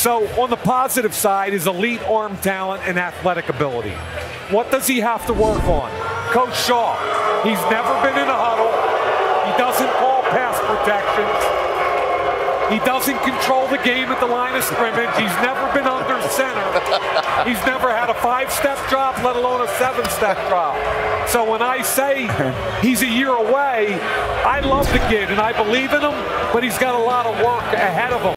So on the positive side is elite arm talent and athletic ability. What does he have to work on? Coach Shaw, he's never been in a huddle. He doesn't call pass protections. He doesn't control the game at the line of scrimmage. He's never been under center. He's never had a 5-step drop, let alone a 7-step drop. So when I say he's a year away, I love the kid and I believe in him, but he's got a lot of work ahead of him.